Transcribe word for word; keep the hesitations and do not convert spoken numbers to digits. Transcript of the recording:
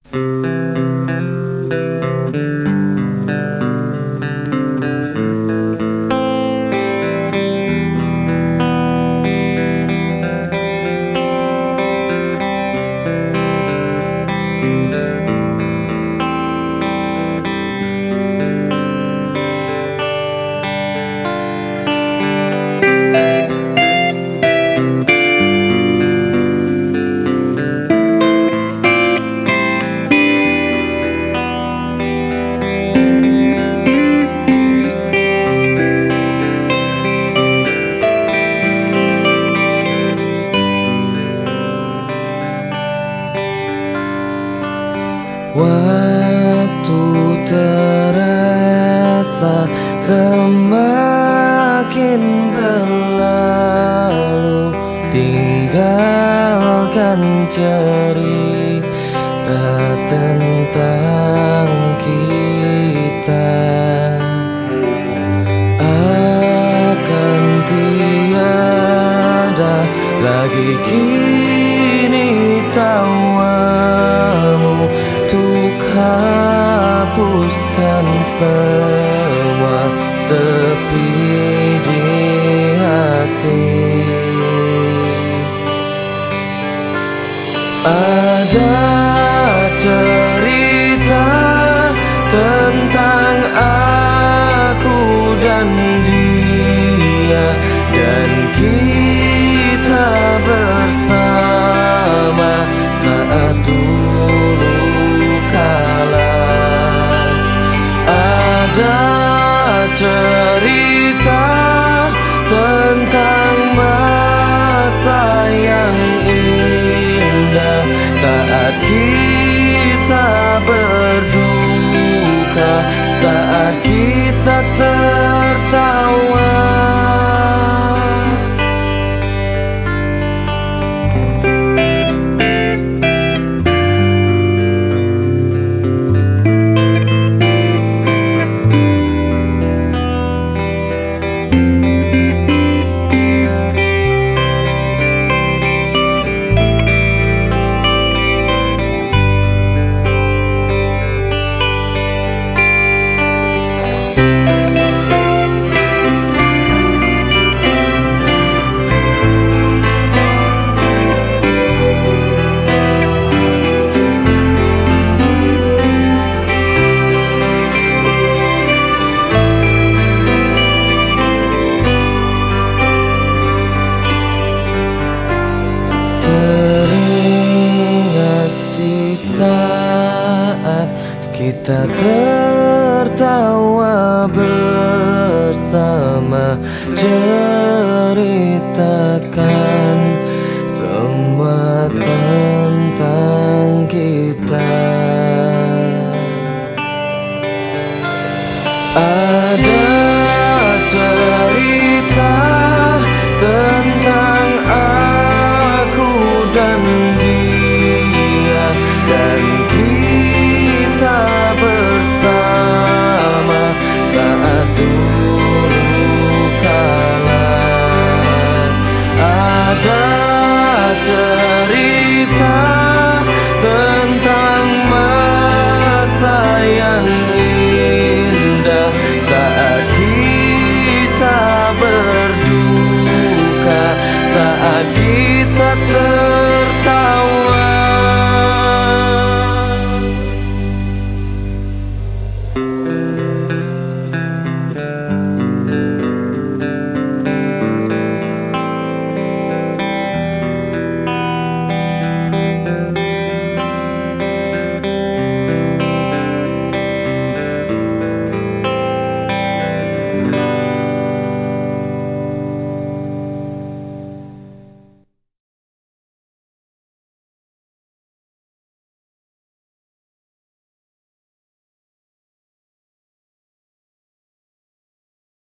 Waktu terasa semakin berlalu, tinggalkan cerita tentang kita. Akan tiada lagi kini tawamu untuk hapuskan semua sepi di hati. Ada cerita tentang aku dan dia, dan kita bersama saat dulu kala. Ada cerita tentang masa yang indah saat kita berduka, saat kita tertawa. Teringat di saat kita tertawa bersama, ceritakan semua tentang